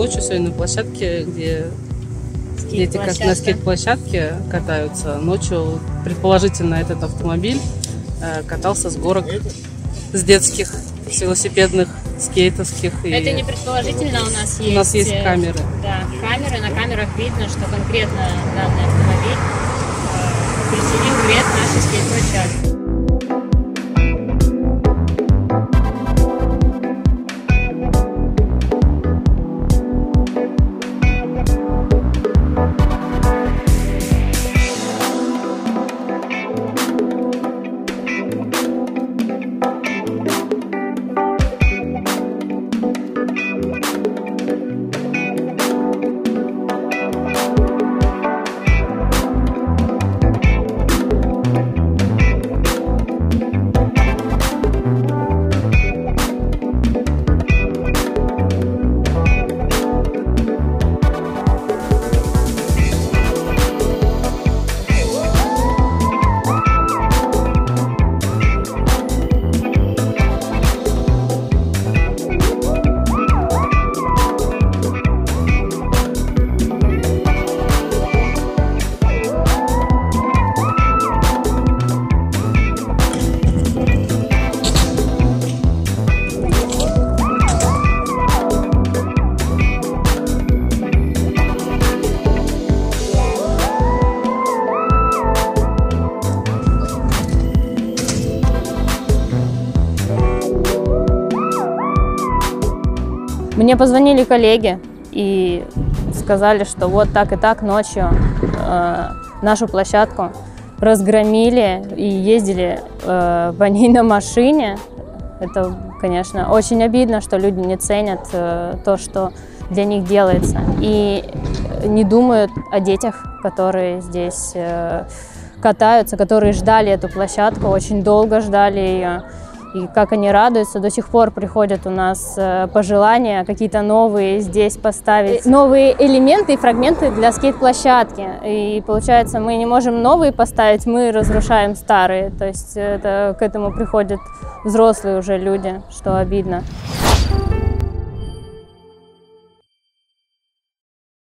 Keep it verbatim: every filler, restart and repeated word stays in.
ночью сегодня на площадке, где дети как на скейт-площадке катаются. Ночью, предположительно, этот автомобиль э, катался с горок, с детских, с велосипедных, скейтовских. Это и... не предположительно, у нас есть... У нас есть камеры. Да, камеры. На камерах видно, что конкретно данный автомобиль э, причинил вред нашей скейт-площадке. Мне позвонили коллеги и сказали, что вот так и так ночью э, нашу площадку разгромили и ездили э, по ней на машине. Это, конечно, очень обидно, что люди не ценят э, то, что для них делается, и не думают о детях, которые здесь э, катаются, которые ждали эту площадку, очень долго ждали ее. И как они радуются, до сих пор приходят у нас пожелания какие-то новые здесь поставить, новые элементы и фрагменты для скейт-площадки. И получается, мы не можем новые поставить, мы разрушаем старые. То есть это, к этому приходят взрослые уже люди, что обидно.